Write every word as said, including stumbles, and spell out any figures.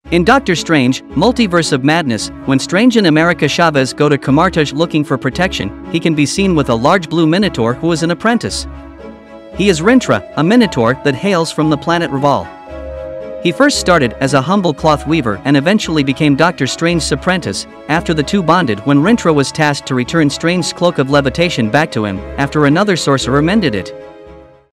In Doctor Strange, Multiverse of Madness, when Strange and America Chavez go to Kamar-Taj looking for protection, he can be seen with a large blue Minotaur who is an apprentice. He is Rintrah, a Minotaur that hails from the planet Reval. He first started as a humble cloth weaver and eventually became Doctor Strange's apprentice, after the two bonded when Rintrah was tasked to return Strange's cloak of levitation back to him, after another sorcerer mended it.